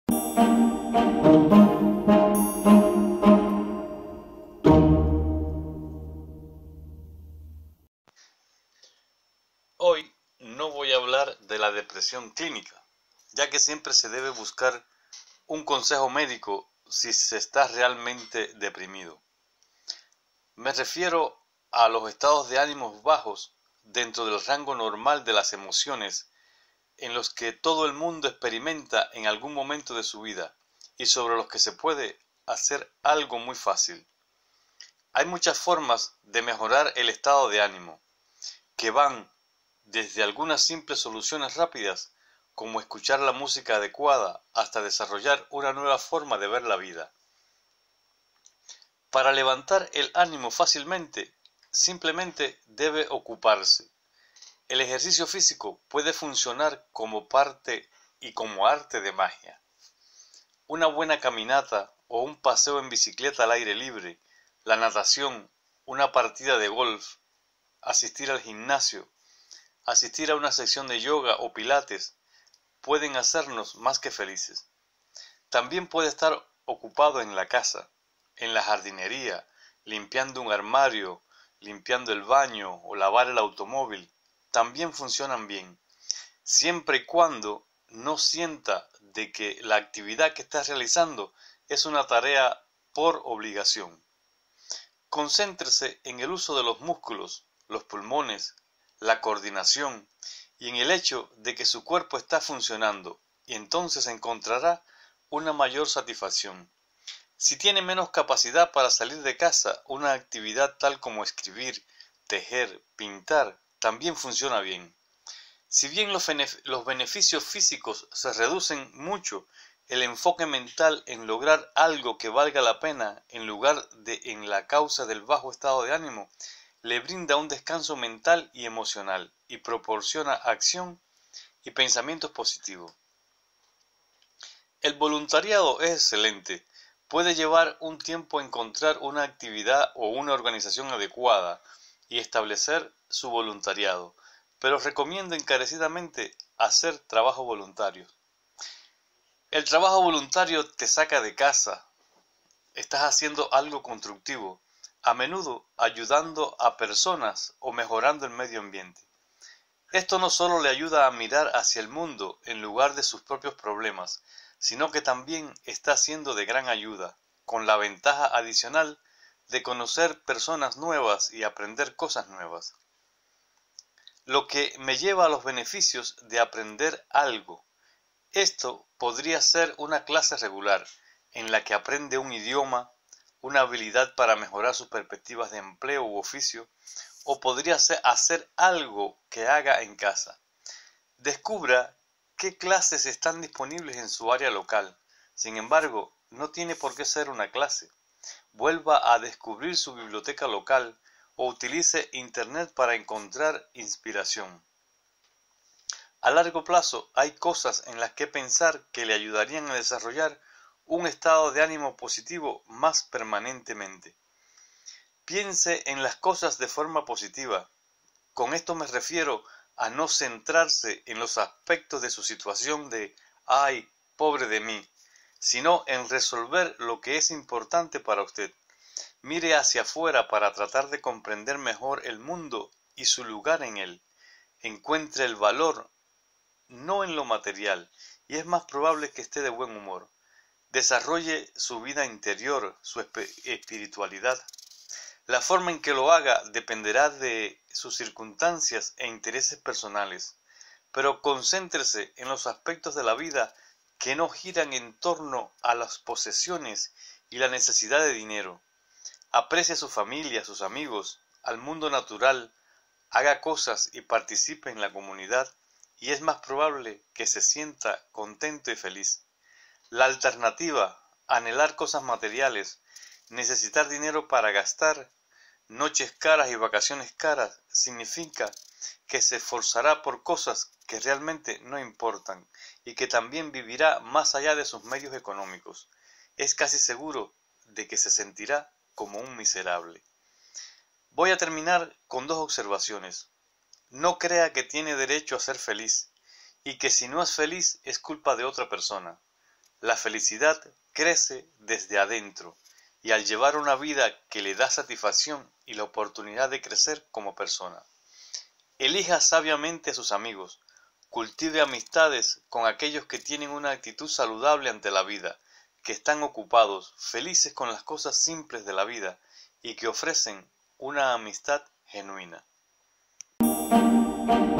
Hoy no voy a hablar de la depresión clínica, ya que siempre se debe buscar un consejo médico si se está realmente deprimido. Me refiero a los estados de ánimos bajos dentro del rango normal de las emociones en los que todo el mundo experimenta en algún momento de su vida y sobre los que se puede hacer algo muy fácil. Hay muchas formas de mejorar el estado de ánimo, que van desde algunas simples soluciones rápidas, como escuchar la música adecuada, hasta desarrollar una nueva forma de ver la vida. Para levantar el ánimo fácilmente, simplemente debe ocuparse. El ejercicio físico puede funcionar como parte y como arte de magia. Una buena caminata o un paseo en bicicleta al aire libre, la natación, una partida de golf, asistir al gimnasio, asistir a una sección de yoga o pilates, pueden hacernos más que felices. También puede estar ocupado en la casa, en la jardinería, limpiando un armario, limpiando el baño o lavar el automóvil. También funcionan bien, siempre y cuando no sienta de que la actividad que está realizando es una tarea por obligación. Concéntrese en el uso de los músculos, los pulmones, la coordinación y en el hecho de que su cuerpo está funcionando, y entonces encontrará una mayor satisfacción. Si tiene menos capacidad para salir de casa, una actividad tal como escribir, tejer, pintar, también funciona bien. Si bien los beneficios físicos se reducen mucho, el enfoque mental en lograr algo que valga la pena en lugar de en la causa del bajo estado de ánimo, le brinda un descanso mental y emocional y proporciona acción y pensamientos positivos. El voluntariado es excelente. Puede llevar un tiempo encontrar una actividad o una organización adecuada y establecer su voluntariado, pero recomiendo encarecidamente hacer trabajo voluntario. El trabajo voluntario te saca de casa. Estás haciendo algo constructivo, a menudo ayudando a personas o mejorando el medio ambiente. Esto no solo le ayuda a mirar hacia el mundo en lugar de sus propios problemas, sino que también está siendo de gran ayuda, con la ventaja adicional de conocer personas nuevas y aprender cosas nuevas. Lo que me lleva a los beneficios de aprender algo. Esto podría ser una clase regular, en la que aprende un idioma, una habilidad para mejorar sus perspectivas de empleo u oficio, o podría ser hacer algo que haga en casa. Descubra qué clases están disponibles en su área local. Sin embargo, no tiene por qué ser una clase. Vuelva a descubrir su biblioteca local o utilice Internet para encontrar inspiración. A largo plazo, hay cosas en las que pensar que le ayudarían a desarrollar un estado de ánimo positivo más permanentemente. Piense en las cosas de forma positiva. Con esto me refiero a no centrarse en los aspectos de su situación de «ay, pobre de mí», sino en resolver lo que es importante para usted. Mire hacia afuera para tratar de comprender mejor el mundo y su lugar en él. Encuentre el valor, no en lo material, y es más probable que esté de buen humor. Desarrolle su vida interior, su espiritualidad. La forma en que lo haga dependerá de sus circunstancias e intereses personales, pero concéntrese en los aspectos de la vida que no giran en torno a las posesiones y la necesidad de dinero. Aprecie a su familia, a sus amigos, al mundo natural, haga cosas y participe en la comunidad, y es más probable que se sienta contento y feliz. La alternativa, anhelar cosas materiales, necesitar dinero para gastar, noches caras y vacaciones caras, significa que se esforzará por cosas que realmente no importan y que también vivirá más allá de sus medios económicos. Es casi seguro de que se sentirá como un miserable. Voy a terminar con dos observaciones. No crea que tiene derecho a ser feliz y que si no es feliz es culpa de otra persona. La felicidad crece desde adentro y al llevar una vida que le da satisfacción y la oportunidad de crecer como persona. Elija sabiamente a sus amigos, cultive amistades con aquellos que tienen una actitud saludable ante la vida, que están ocupados, felices con las cosas simples de la vida y que ofrecen una amistad genuina.